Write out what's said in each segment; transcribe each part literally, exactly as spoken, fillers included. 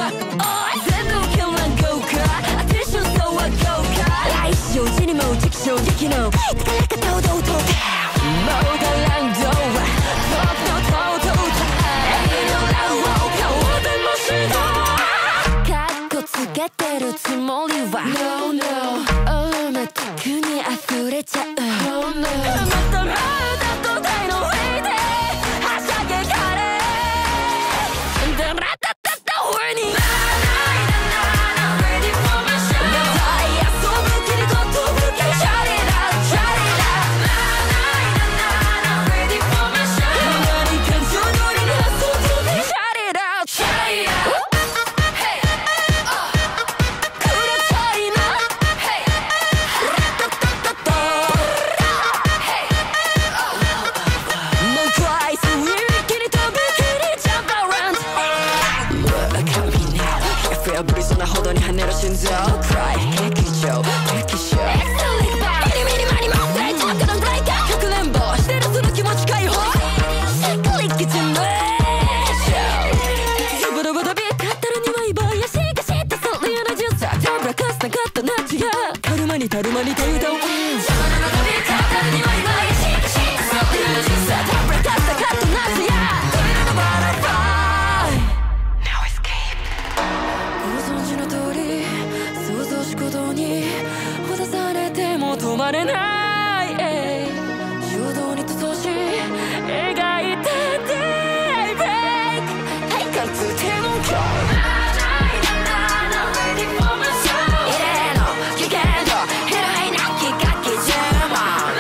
全部キャラ豪華テンションそうは豪華来週時にも敵衝撃の高らか堂々ともうがランドはとっとととと永遠のラウを顔でもしろかっこつけてるつもりは No no オールマティックに溢れちゃう Oh no またまた土台の上ではしゃげかれでラタタタ上にぶりそうなほどに跳ねる心臓 Cry 劇場劇場エクサリッバーミニミニマニモングレイトークのブレイカーかくれんぼしてるする気持ち解放シャクリキチムズブドブドビーカッタルにはイボヤシが知ってそうリアルジューサーたぶらかすなかった夏やカルマにタルマに手うどんズブドブドビーカッタルにはイボヤシが知ってそうリアルジューサーたぶらかすなかった夏やドリルのバラファイ鼓動されても止まれない、えー、衝動に塗装し描いてて Break はいかつても今日異例の危険度ヘロイなき楽器注文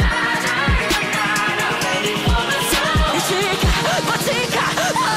一か八か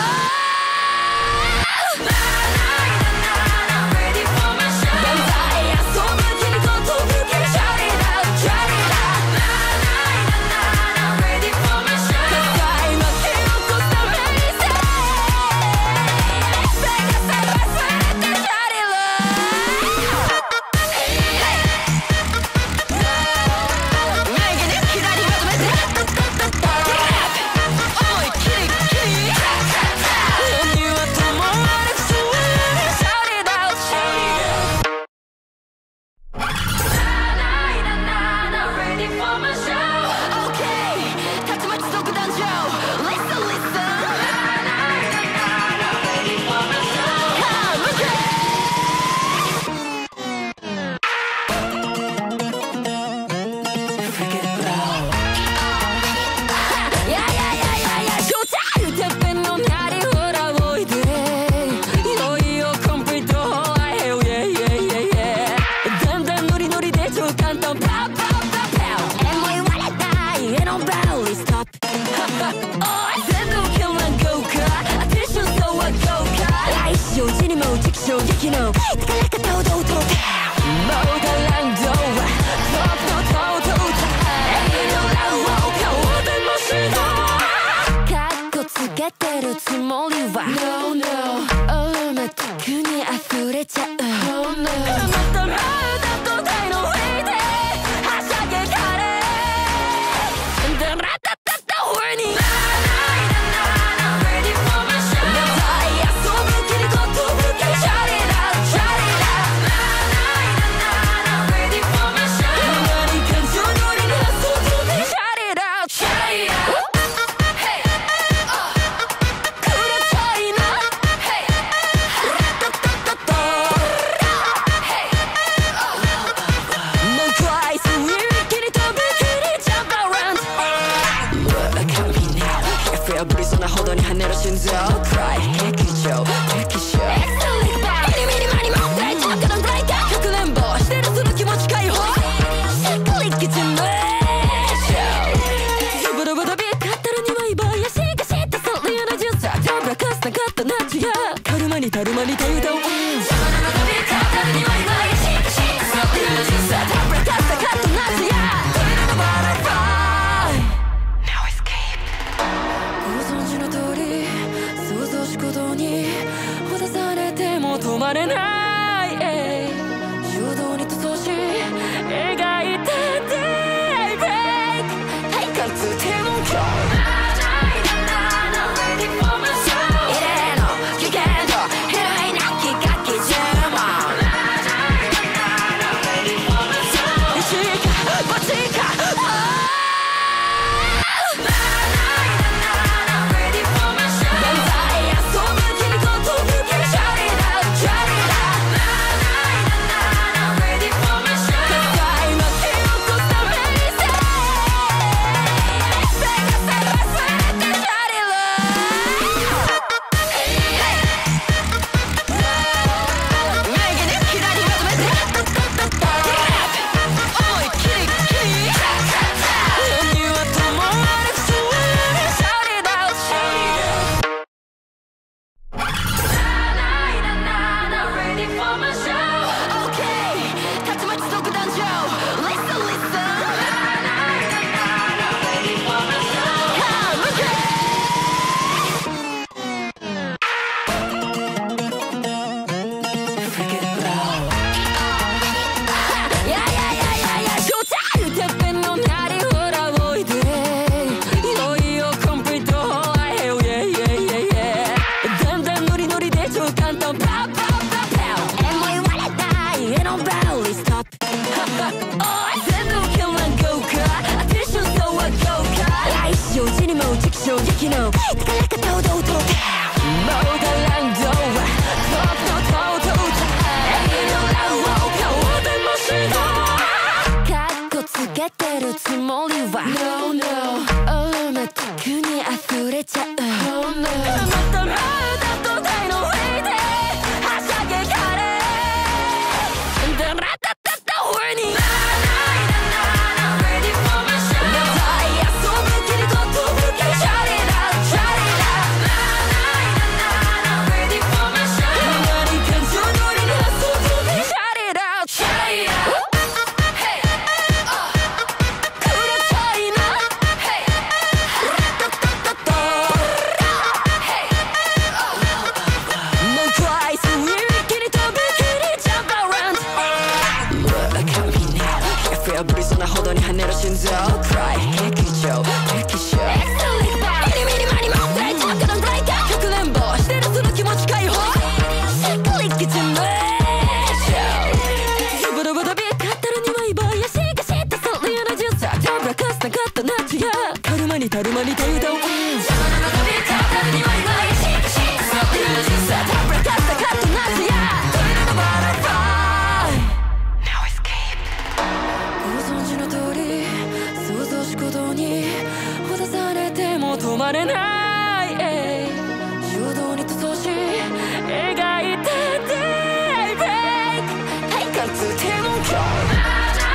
衝撃の高らか堂々ともうがランドはとっとととと永遠のラウを顔でもしろかっこつけてるつもりは No no オールマティックに溢れちゃう Oh no またまた土台の上ではしゃげかれでラタタタ上にぶりそうなほどに跳ねる心臓 Cry 劇場劇場エクサリッバーミニミニマニモングレイトークのブレイカーかくれんぼしてるする気持ち解放シャクリキチムズブドブドビーカッタルにはイボヤシが知ってそうリアルジューサーたぶらかすなかった夏やカルマにタルマに手うどんズブドブドビーカッタルにはイボヤシが知ってそうリアルジューサーたぶらかすなかった夏やドリルのバラファイ鼓動にほだされても止まれない、えー、衝動に塗装し描いてて Break はいかつても今日異例の危険度ヘロイなき楽器心臓 Cry 劇場劇場ミニミニマニモン大事なくなんだいかかくれんぼしてるその気持ち解放しっくりきちまズブドブドビーカッタルにはイボやしがしたそれやなジュースたぶらかすなかったナチやカルマにたるまに手うどんズブドブドビーカッタルにはイボやしがしたそれやなジュースたぶらかすなかったナチやトイレのバラフライ Now escape ご存知の通り想像し鼓動にほだされても止まれない衝動に塗装し描いたデイブレイクはいかつても今日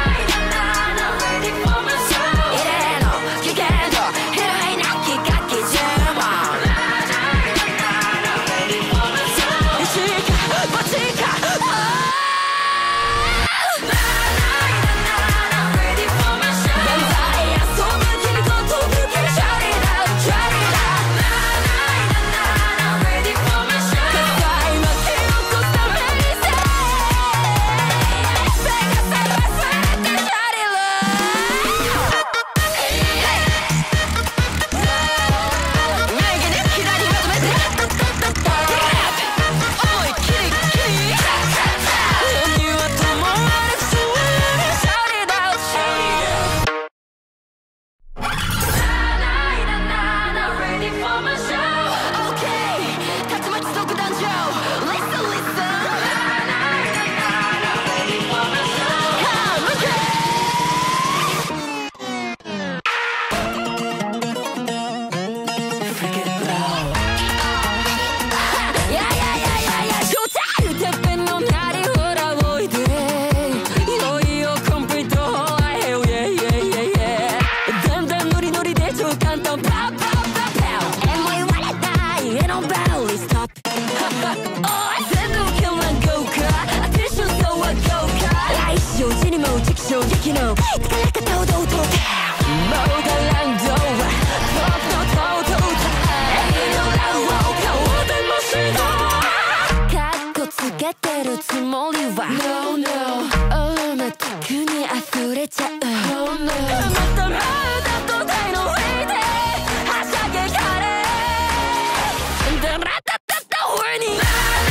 衝撃の高らか堂々ともうがらんどはトップのとうとうと永遠のラウを顔でもしろかっこつけてるつもりは No no オーマティックに溢れちゃう No no またまた土台の上ではしゃげかれダラタタタ上に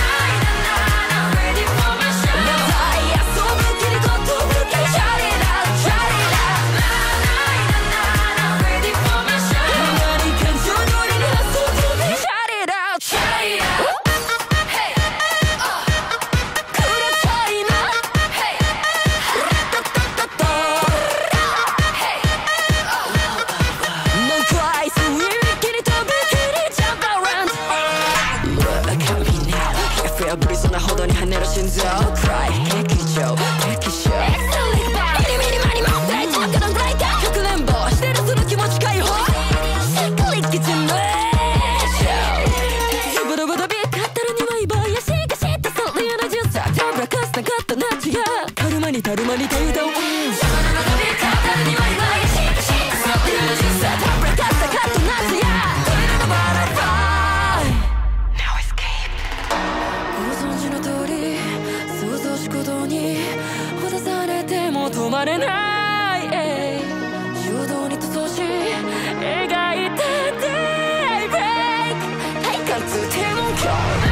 ブリソなほどに跳ねる心臓 Cry 劇場劇場ミニミニマニモン大事なくなんだいかかくれんぼしてるその気持ち解放しっくりきちまズブドブドビーカッタルにはイボやしがしたそれやなジュースたぶらかすなかったナチやカルマにたるまに手うどんズブドブドビーカッタルにはイボやしがしたそれやなジュースたぶらかすなかったナチやトイレのバラフライ鼓動にほだされても止まれない衝動に塗装し描いたデイブレイクはいかつても今日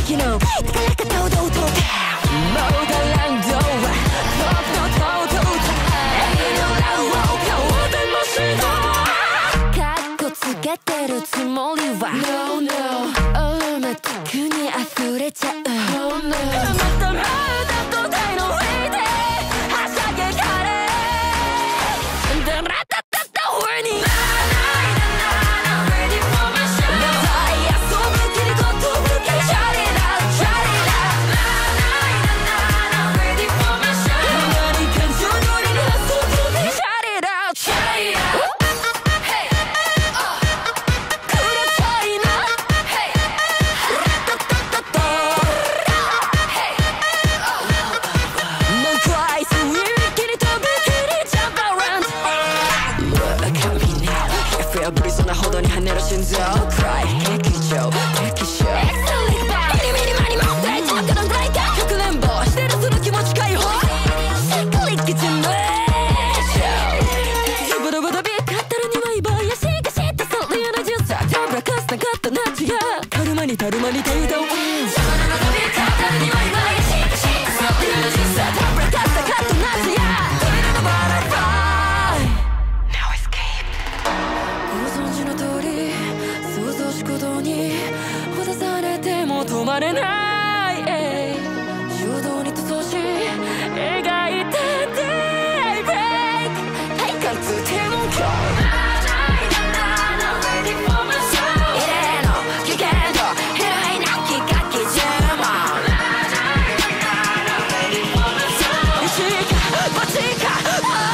撃の疲れ方をどうともうだらんどは僕のとうとうと永遠のラウを顔でもしろかっこつけてるつもりは No no まとくに溢れちゃう Oh no またまた土台の上ではしゃげかれでラタタタホーニーブリソなほどに跳ねる心臓 Cry 劇場劇場 Excellent League Bar ミニミニマニモ大チャックのブレイカーかくれんぼしてるその気持ち解放シックリッキジムズブドブドビー語るにはいばやしがしたそリアなジュースたぶらかすなかった夏やカルマにたるまに手うどんズブドブドビー語るにはいばやしがしたそリアなジュースたぶらかすなかった夏やトイレのバラファイ渡されても止まれない衝動に塗装し描いてデイブレイク変化つても今日異例の危険度ヘロイなきかき注文一か八か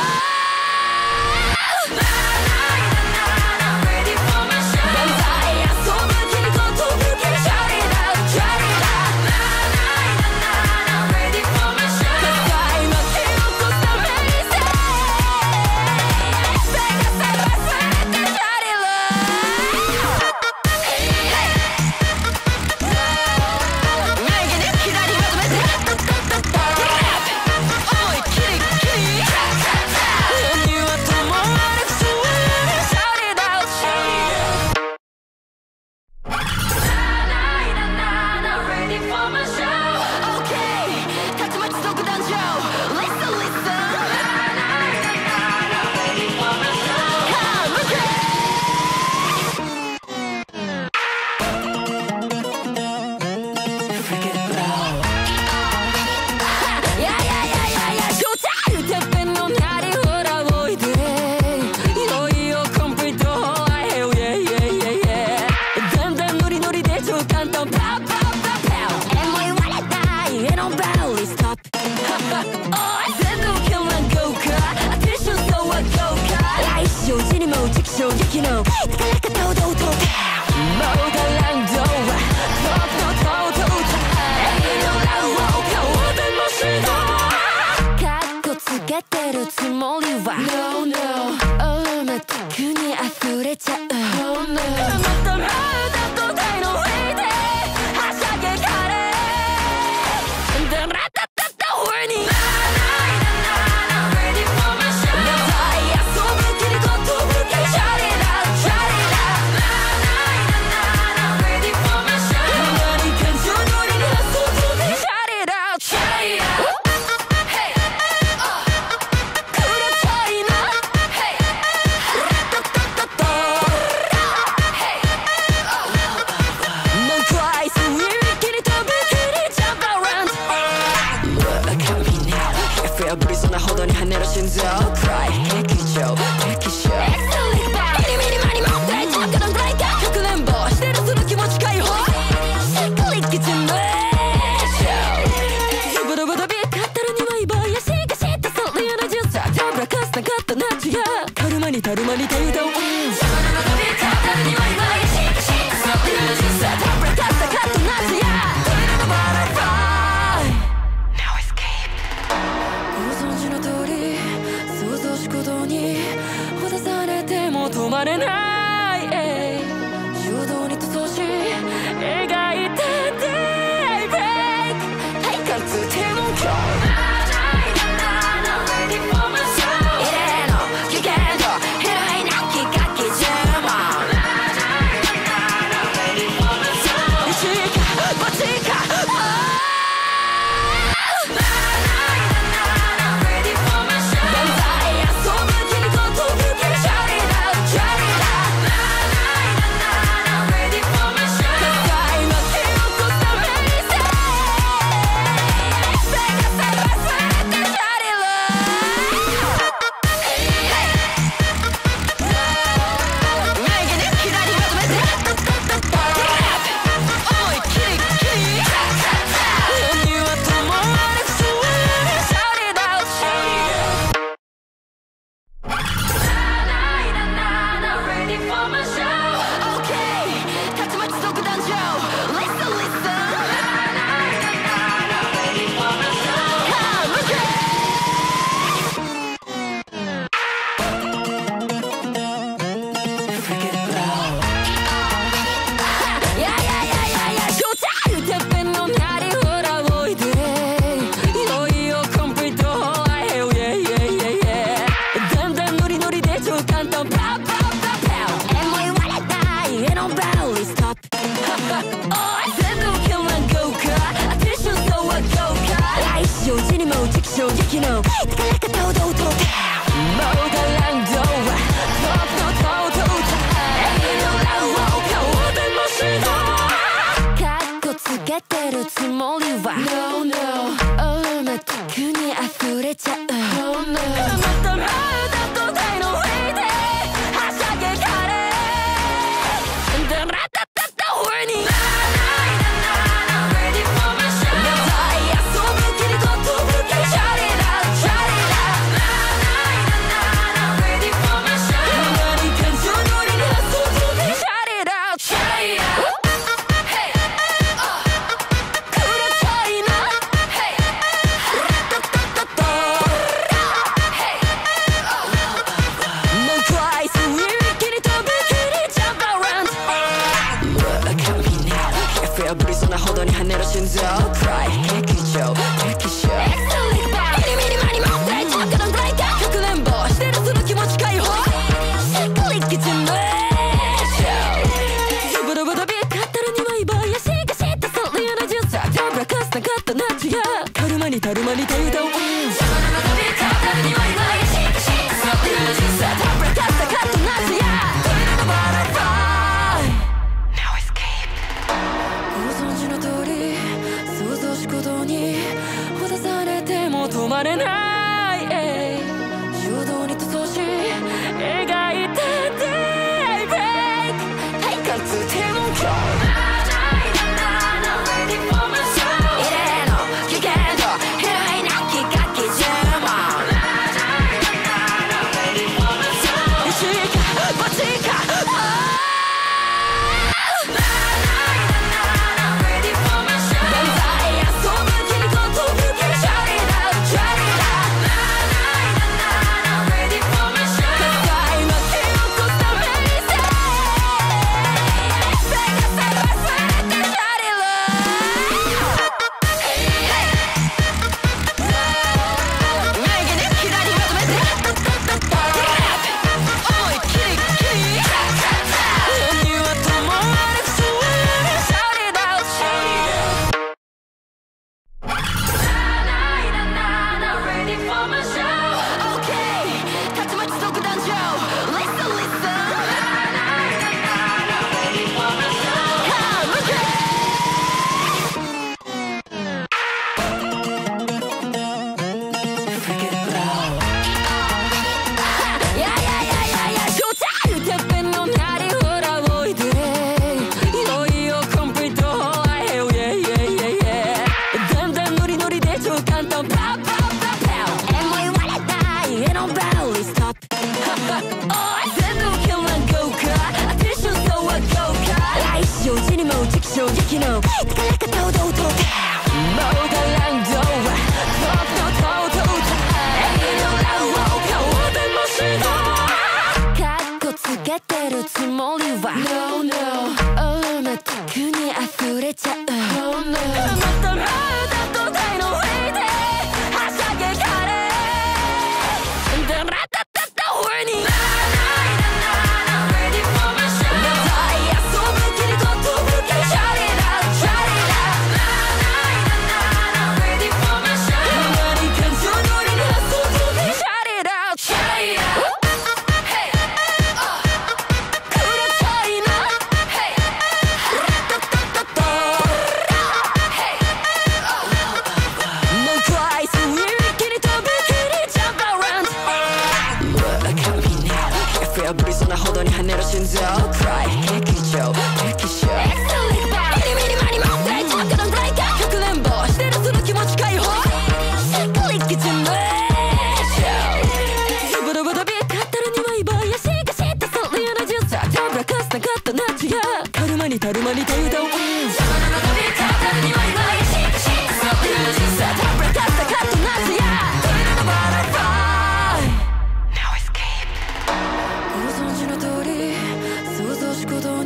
衝撃の疲れ方をどうともうだらんどは僕のとうとうと永遠のラウを顔でもしろかっこつけてるつもりは No no まとくに溢れちゃう Oh no またまた土台の上ではしゃげかれでラタタタホーニーブリソなほどに跳ねる心臓 Cry 劇場劇場 Excellent League Bar ミニミニマニモ大チャックのブレイカーかくれんぼしてるその気持ち解放シックリッキジムズブドブドビー語るにはいばやしがしたそリアなジュースたぶらかすなかった夏やカルマにたるまに手うどんズブドブドビー語るにはいばやしがしたそリアなジュースたぶらかすなかった夏やトイレのバラファイご存知の通り想像しこと衝撃の疲れ方を堂々ともうがらんどはとっととうとうと永遠のラウを顔でもしろかっこつけてるつもりは No no 俺の特に溢れちゃう Oh no またまた土台の上ではしゃげかれダラタタタホーニーぶりそうなほどに跳ねる心臓 Cry 劇場劇場ミニミニマニモ大丈夫なんだいかかくれんぼしてるその気持ち解放シックリッキジェネレーションズブルブルビー勝ったらにまいばやしがしたそれやなじゅうさダブラかすなかった夏やカルマにたるまにたゆだをズブルブルビー勝ったらにまいばやしがしたそれやなじゅうさダブラかすなかった夏やドリルのバラファイ止まれない衝動に塗装し描いてて Break はいかつても今日異例の危険度広いなきかき注文一か八か衝撃の疲れ方を堂々ともうがらんどはとっととうとうと永遠のラウを顔でもしろかっこつけてるつもりは No no 俺の特に溢れちゃう Oh no またまた土台の上ではしゃげかれダラタタタホーニーぶりそうなほどに跳ねる心臓 Cry 劇場劇場ミニミニマニモ大丈夫なんだいかかくれんぼしてるその気持ち解放シックリッキジェネレーションズブルブルビー勝ったらにまいばやしがしたそれやなじゅうさダブラかすなかった夏やカルマにたるまにたゆだをズブルブルビー勝ったらにまいばやしがしたそれやなじゅうさダブラかすなかった夏やドリルのバラファイご存知の通り想像しこと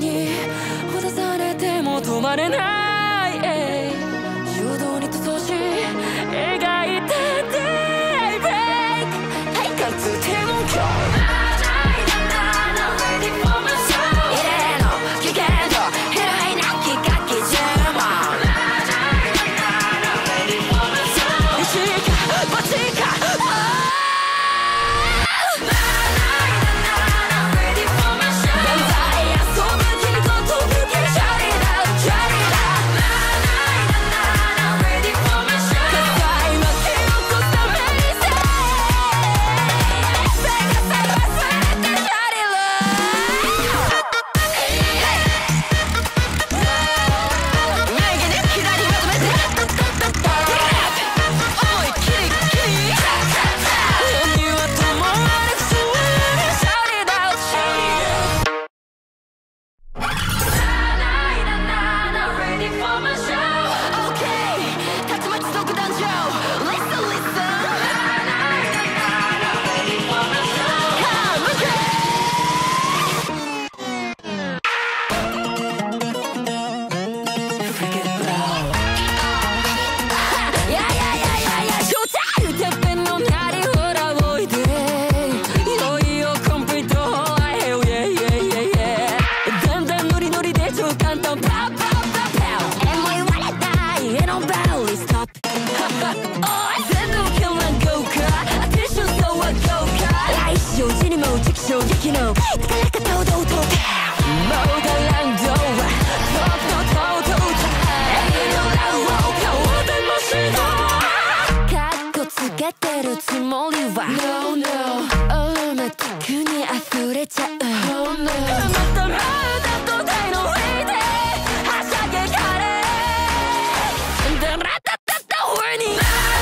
全部キャンラン豪華テンション層は豪華来週時にも敵衝撃の疲れ方を堂々ともうがランドはとっとととと永遠のラウを顔でもしろカッコつけてるつもりは No no オールマティックに溢れちゃう Oh no またまた土台の上ではしゃげかれでラタタタ上に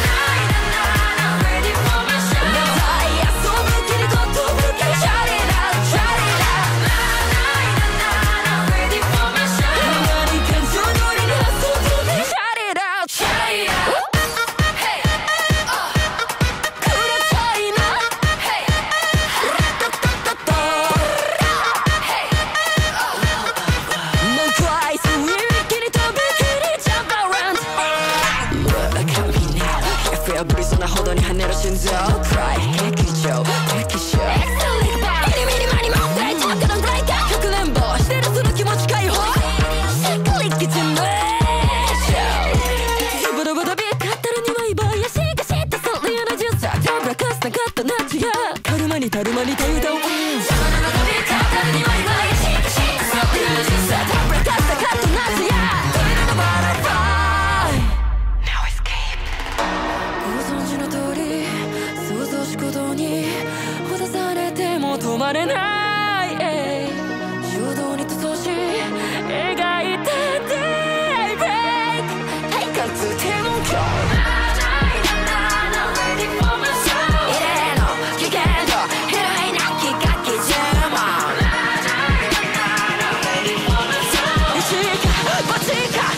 ぶりそうなほどに跳ねる心臓 Cry 劇場劇場エクサリックバーミニミニマニモン大丈夫かなんかいかかくれんぼしてるその気持ち解放しっかりきちんのズブドブドビー勝ったらにはいばやしかしてそれやなじゅうさたぶらかすなかった夏やカルマにたるまに手うどんズブドブドビー勝ったらにはいばやしかしてそれやなじゅうさたぶらかすなかった夏やドリルのバラファイ鼓動にほだされても止まれない衝動に塗装し描いてて Break はいかつても今日異例の危険度広いなきかき注文一か八か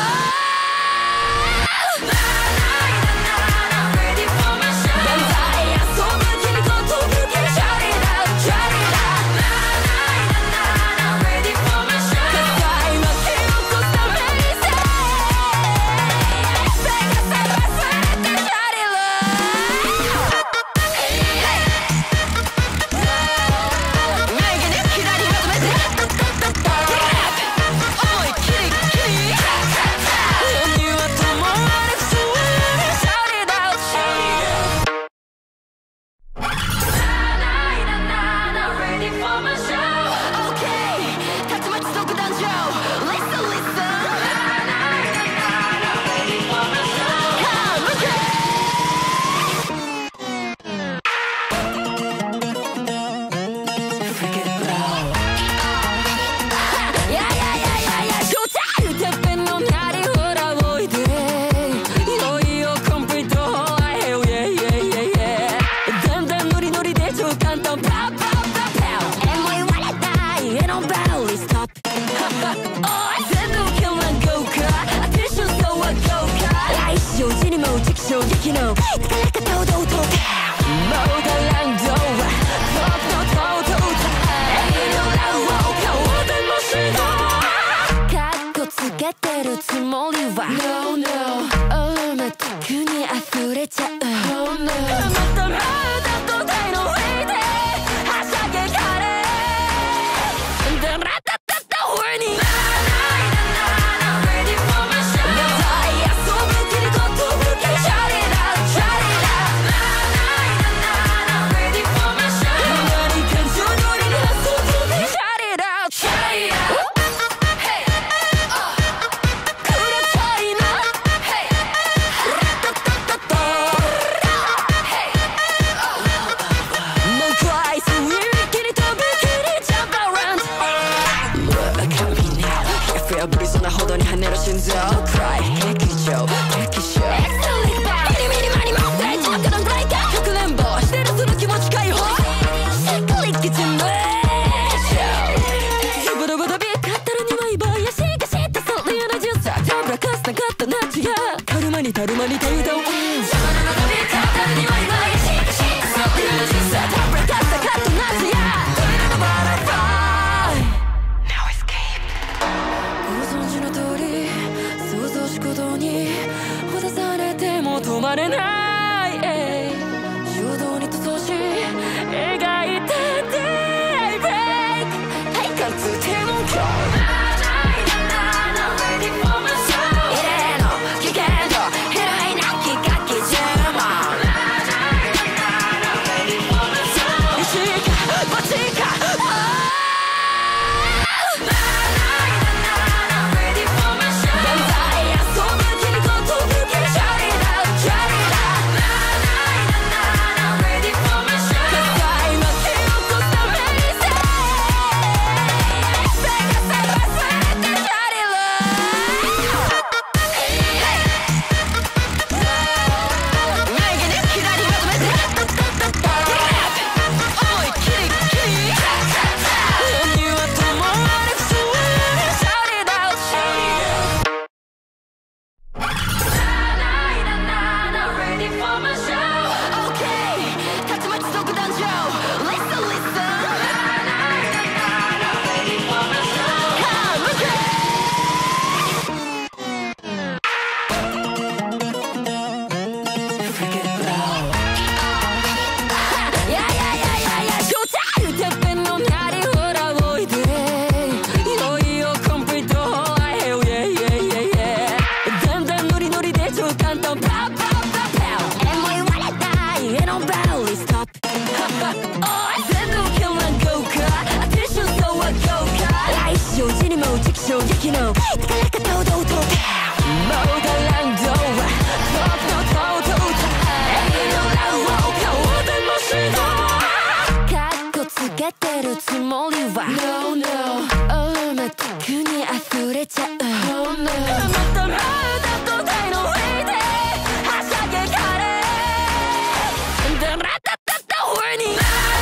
衝撃の疲れ方を堂々ともうがランドはとっとととと永遠のラウを顔でもしろカッコつけてるつもりは No no オールマティックに溢れちゃう Oh no またまた土台の上ではしゃげかれでラタタタ上にぶりそうなほどに跳ねる心臓 Cry 劇場劇場エクサリックバーミニミニマニモン大丈夫かなんかいかかくれんぼしてるその気持ち解放しっかりきちんのズブドブドビー勝ったらにはいばやしかしてそれやなじゅうさたぶらかすなかった夏やカルマにたるまに手うどんズブドブドビー勝ったらにはいばやしかしてそれやなじゅうさたぶらかすなかった夏やドリルのバラファイ鼓動にほだされても止まれない衝動に塗装し描いてて Break はいかつても今日異例の危険度広いなきかき雪の高らか堂々とモーダランドはとっととと歌永遠のラを顔でもしろかっこつけてるつもりは No no オルメティックに溢れちゃう Oh no またまた土台の上ではしゃげかれでラタタタホーニー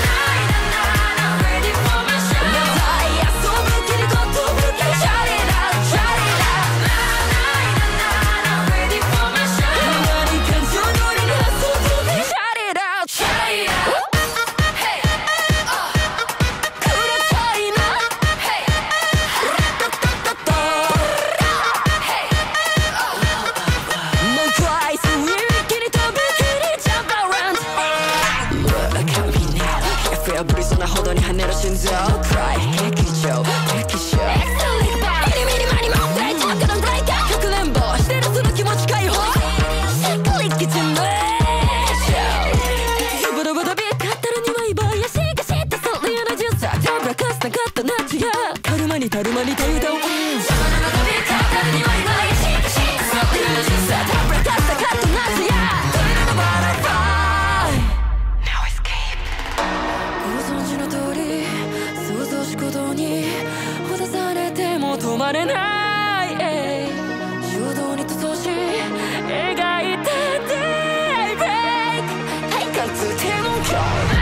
ぶりそうなほどに跳ねる心臓 Cry 劇場劇場エクサリッバーミニミニマニモン大事なから大かかくれんぼしてるその気持ち解放シャクリッキチムズブドブドビーカッタルにはイバーやしがしたそれやなジュースたぶらかすなかったナチやカルマにタルマに手うどんズブドブドビーカッタルにはイバーやしがしたそれやなジュースたぶらかすなかったナチやトリルのバラバー止まれない、えー、衝動に塗装し描いてて Break はいかつても今日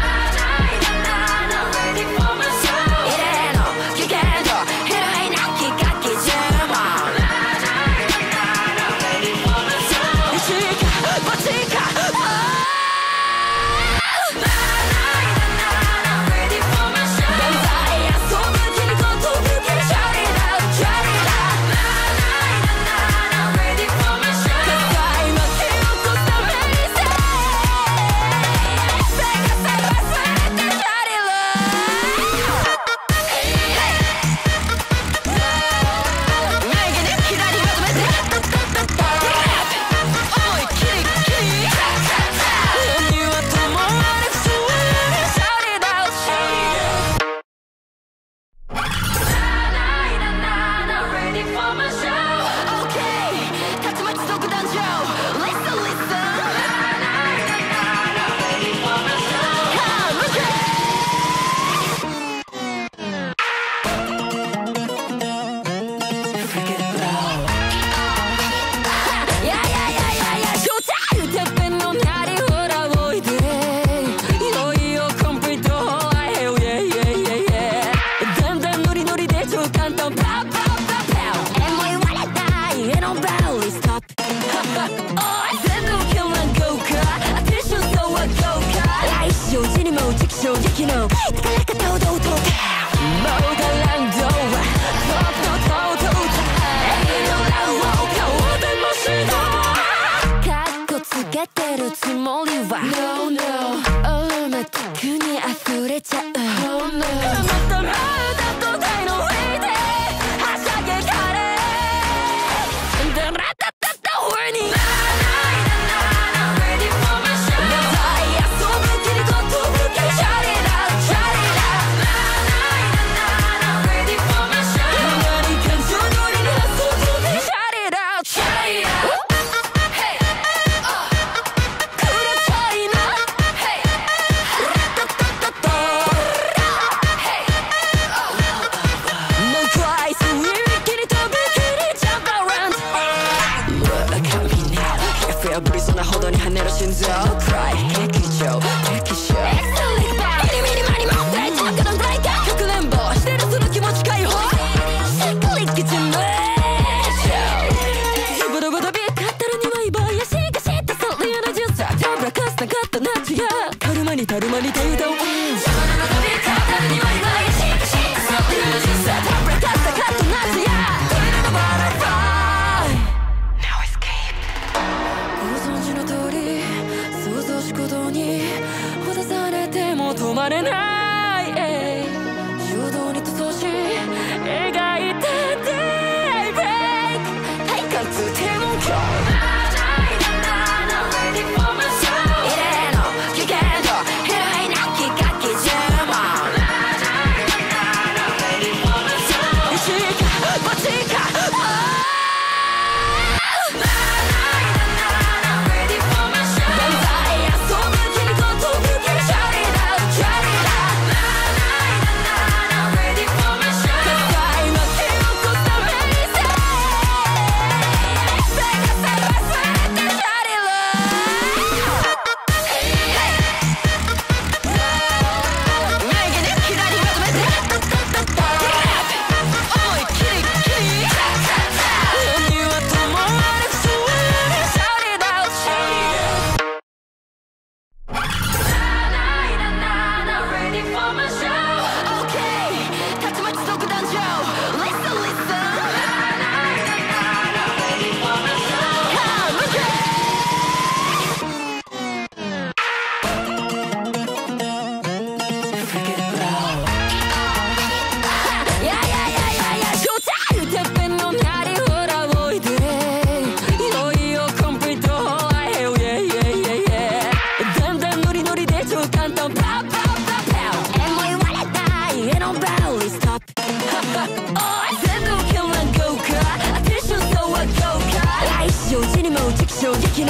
衝撃の高らか堂々とモーダランドはとっととと歌永遠のラを顔でもしろかっこつけてるつもりは No no オルメティックに溢れちゃう Oh no またまた土台の上ではしゃげかれでラタタタホーニーぶりそうなほどに跳ねる心臓 Cry 劇場劇場エクサリッバーミニミニマニモン大事なから大かかくれんぼしてるその気持ち解放シャクリッキチムズブドブドビーカッタルにはイバーやしがしたそれやなジュースたぶらかすなかったナチやカルマにタルマに手うどんズブドブドビーカッタルにはイバーやしがしたそれやなジュースたぶらかすなかったナチやトリルのバラバー止まれない、えー、衝動に塗装し描いてて Break はいかつても今日バチか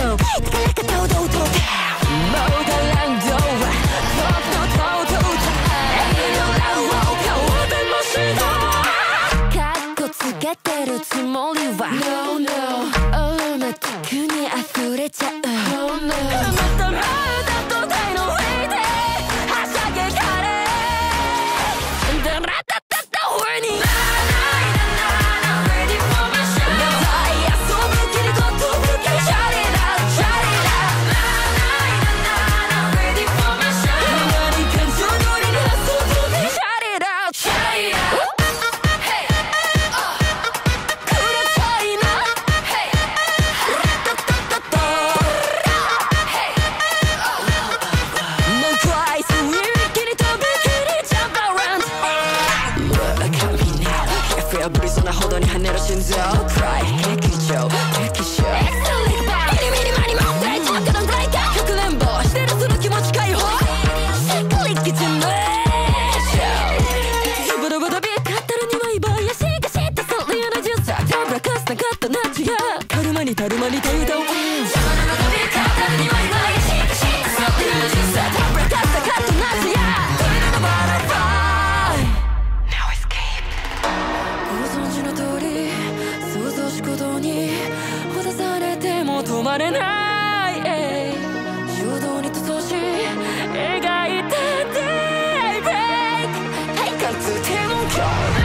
の高らか堂々ともうがらんどはとっととと栄養らを顔でもしろかっこつけてるつもりは No no オーマティックに溢れちゃう Oh no またまた土台の上ではしゃげかれダラタタタホーニーブリソなほどに跳ねる心臓 Cry 劇場劇場エクセルリクバーミニミニマニマ大チャックの大化かくれんぼしてるその気持ち解放シックリッキジェネレーションズブドブドビー語るにはいばやしがしたそりゃなじゅうさたぶらかすなかったなちやたるまにたるまにたゆだウィンズブドブドビー語るにはいばやしがしたそりゃなじゅうさたぶらかすなかったなちやトイレのバラバー止まれない衝動に塗装し描いたデイブレイク変化つても今日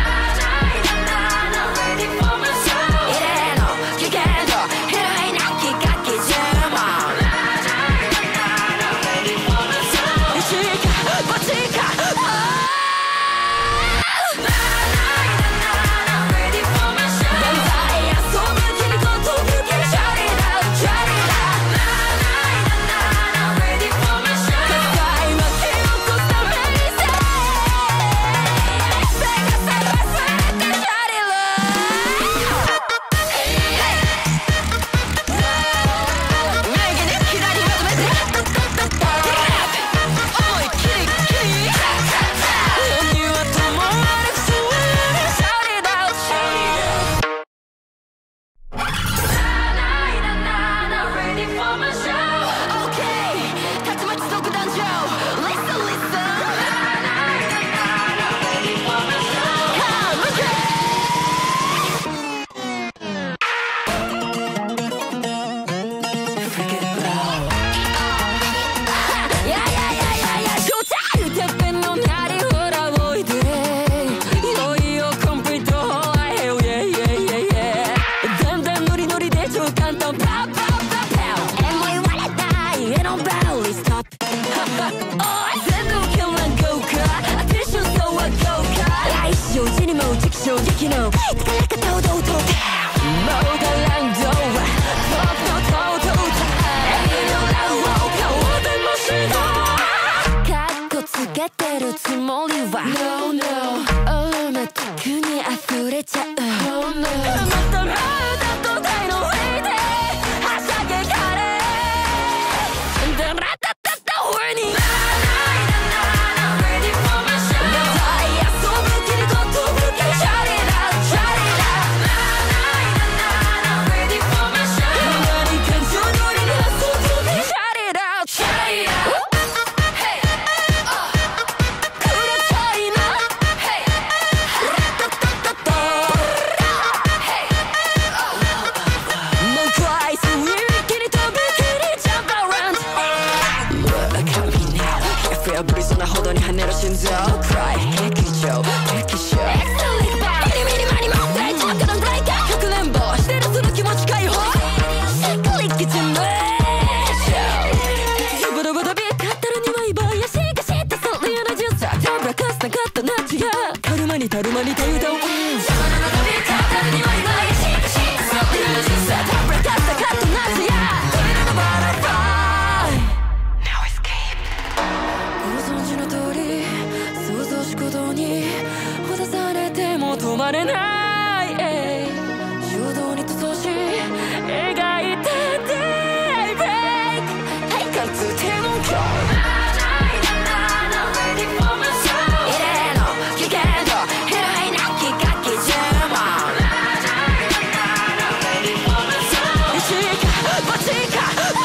異例の危険度広いなきかき注文一か八か衝撃の高らか堂々ともうがらんどはとっととと栄養らを顔でもしろかっこつけてるつもりは No no オーマティックに溢れちゃう Oh no またまた土台の上ではしゃげかれダラタタタホーニーブリソなほどに跳ねる心臓 Cry 劇場劇場エクセルリクバーミニミニマニマ大チャックの大化かくれんぼしてるその気持ち解放シックリッキジェネレーションズブドブドビー語るにはいばやしがしたそりゃなじゅうさたぶらかすなかったなちやたるまにたるまにたゆだウィンズブドブドビー語るにはいばやしがしたそりゃなじゅうさたぶらかすなかったなちやトイレのバラバー止まれない衝動に塗装し描いたデイブレイク変化つても今日異例の危険度広いなきかき注文一か八か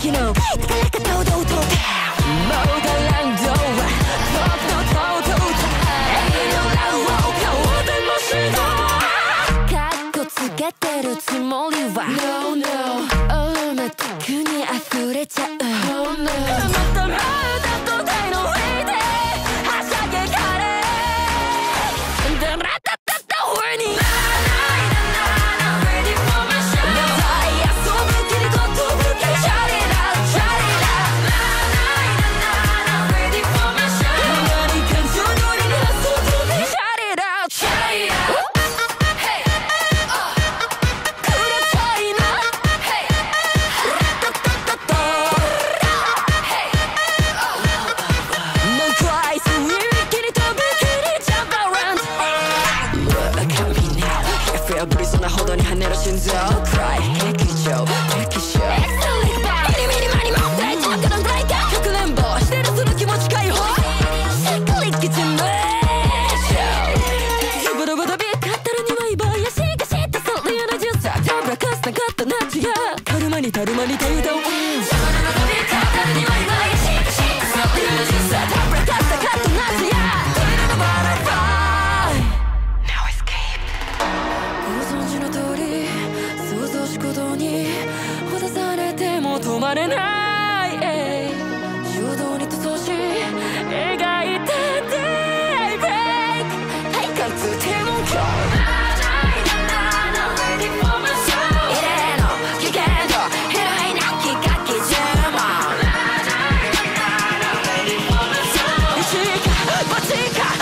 時の疲れ方を堂々ともうがランドは僕のとうとうと永遠のラウを顔でもしろカッコつけてるつもりは No no オーマ特に溢れちゃう Oh no またまた土台の上ではしゃげかれダラタタタホーニーぶりそうなほどに跳ねる心臓 Cry 劇場劇場エクセルリッバーミニミニマニモ大丈夫なんだいかかくれんぼしてるその気持ち解放シックリッキチムズブルブルビーカッタルにはイバーやしがしたそれやなジューサーダブラカスなかったナチやカルマにタルマにタユダウンズブルブルビーカッタルにはイバーやしがしたそれやなジューサーダブラカスなかったナチやドリルのバラファイ止まれない衝動に塗装し描いてて Break はい貫通天文鏡異例の危険度ヘロイなきかき注文一か八か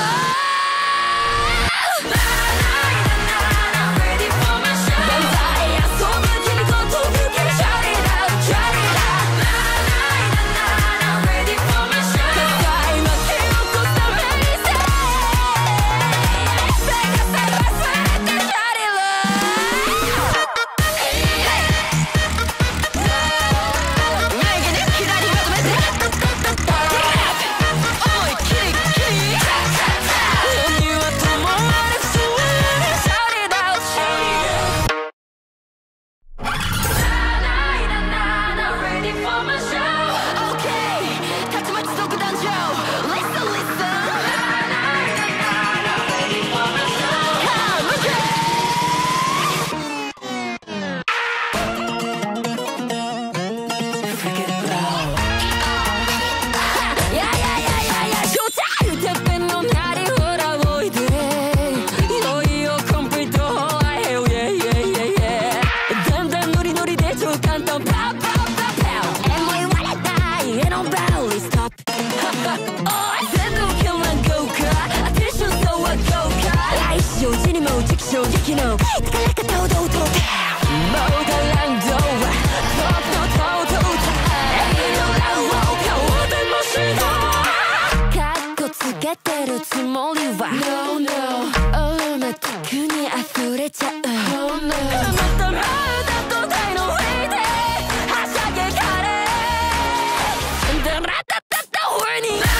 衝撃の疲れ方を堂々ともうがランドは僕のとうとうと永遠のラウを顔でもしろカッコつけてるつもりは No no オーマ特に溢れちゃう Oh no またまた土台の上ではしゃげかれダラタタタホーニー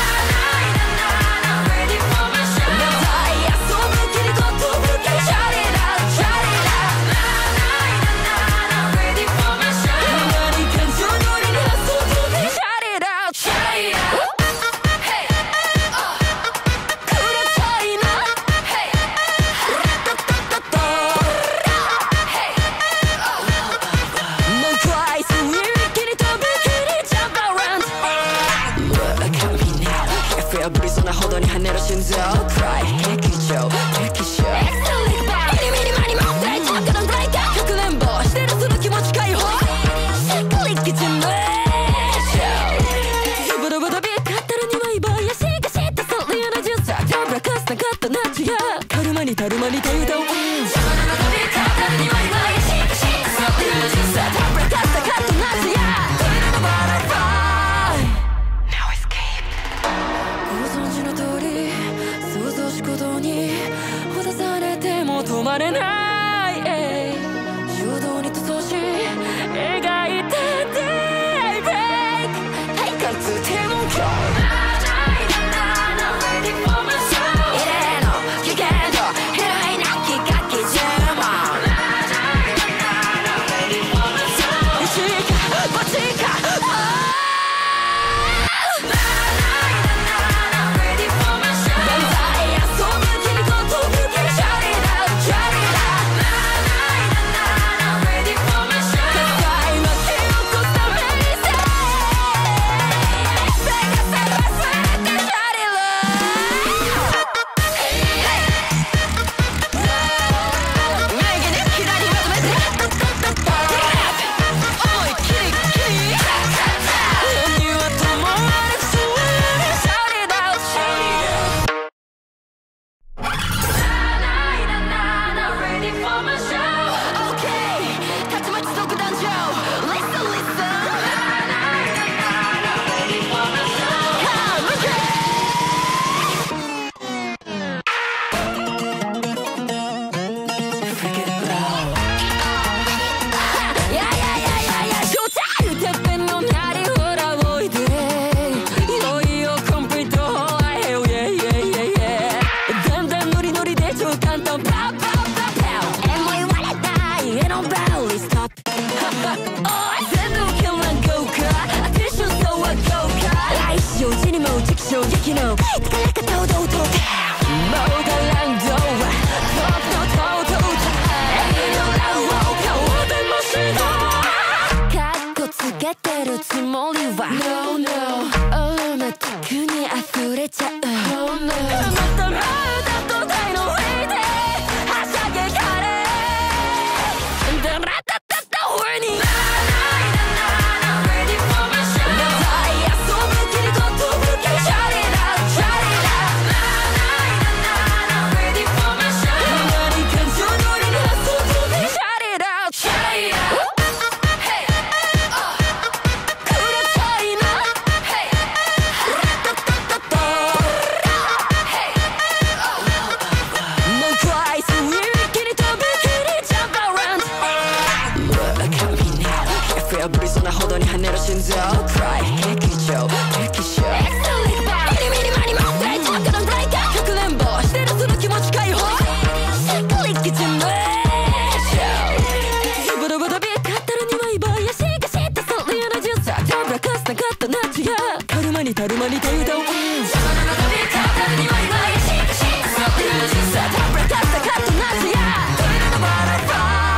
ぶりそうなほどに跳ねる心臓 Cry 劇場劇場エクセルリッバーミニミニマニモ大丈夫なんだいかかくれんぼしてるその気持ち解放シックリッキチムズブルブルビーカッタルにはイバーやしがしたそれやなジューサーダブラカスなかったナチやカルマにタルマにタユダウンズブルブルビーカッタルにはイバーやしがしたそれやなジューサーダブラカスなかったナチやドリルのバラファイ止まれない衝動に塗装し描いてて Break はい貫通天文鏡異例の危険度ヘロイな撃の疲れ方を堂々ともうがらんどはとっとととと永遠のラウを顔でもしろかっこつけてるつもりは No no オールマティックに溢れちゃう Oh no またまた土台の上ではしゃげかれでラタタタ上にぶりそうなほどに跳ねる心臓 Cry 劇場劇場エクサリバーミニミニマニモン大地のカノンブレイカーかくれんぼしてるその気持ち解放しっかりきちむズブドブドビー勝ったらにはいばやしがしたそれやなじゅうさたぶらかすなかった夏やカルマにたるまに手うどんズブドブドビー勝ったらにはいばやしがしたそれやなじゅうさたぶらかすなかった夏やドリルのバラファイ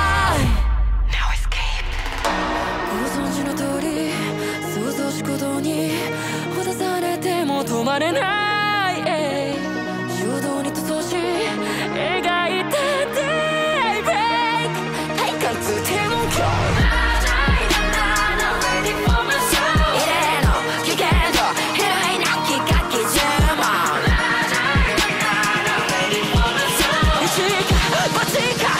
止まれない衝動に塗装し描いてて Break 体感通天文鏡異例の危険度ヘロイなきかき注文一か八か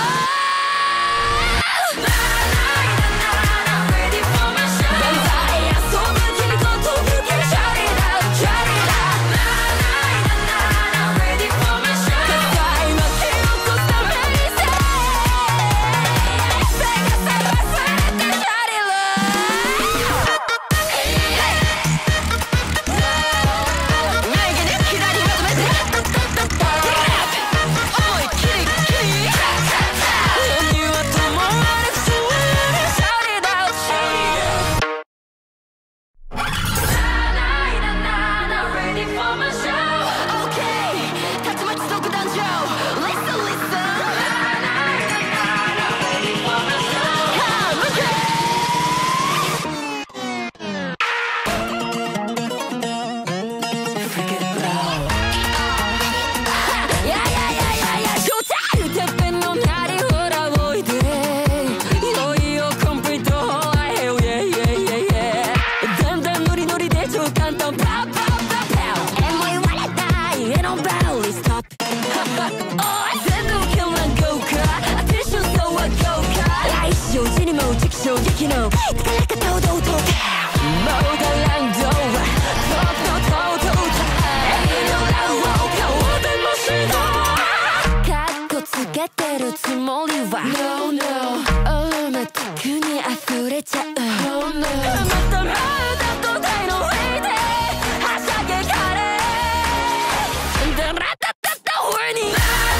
衝撃の疲れ方を堂々ともうがらんどはとっとととと永遠のラウを顔でもしろかっこつけてるつもりは No no オールマティックに溢れちゃう Oh no またまた土台の上ではしゃげかれでラタタタ上に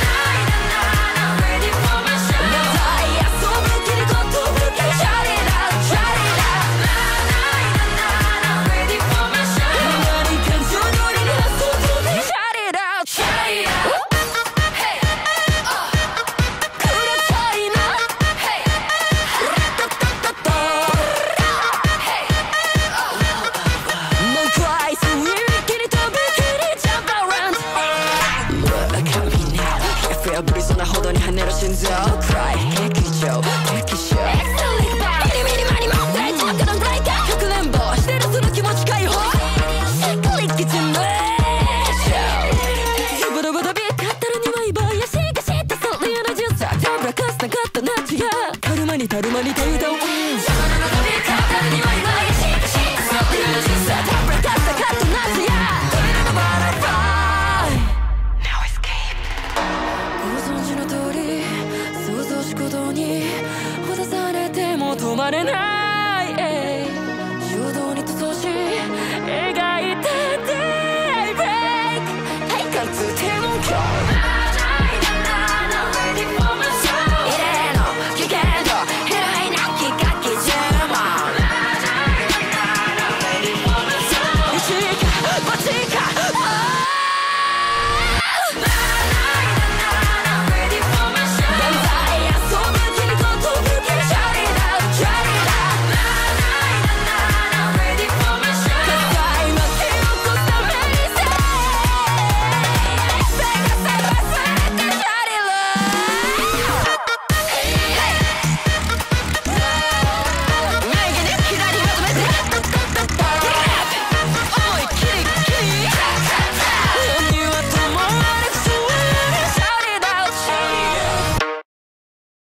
ぶりそうなほどに跳ねる心臓 Cry 劇場劇場エクサリバーミニミニマニモン大地のカノンブレイカーかくれんぼしてるその気持ち解放しっかりきちむズブドブドビー勝ったらにはいばやしがしたそれやなじゅうさたぶらかすなかった夏やカルマにたるまに手うどんズブドブドビー勝ったらにはいばやしがしたそれやなじゅうさたぶらかすなかった夏やドリルのバラファイ想像し行動にほだされても止まれない